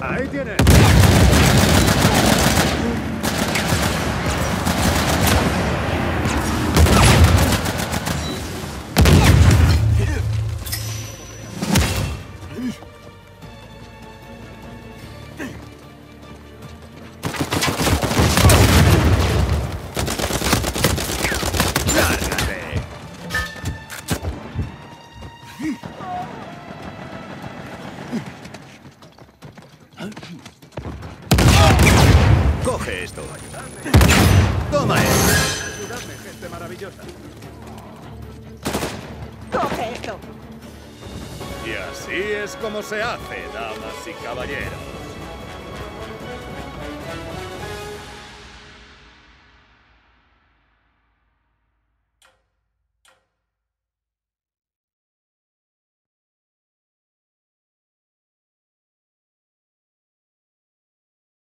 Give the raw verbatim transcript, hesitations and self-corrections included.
Ahí tienes. Coge esto. Toma esto. Ayudadme, gente maravillosa. ¡Coge esto! Y así es como se hace, damas y caballeros.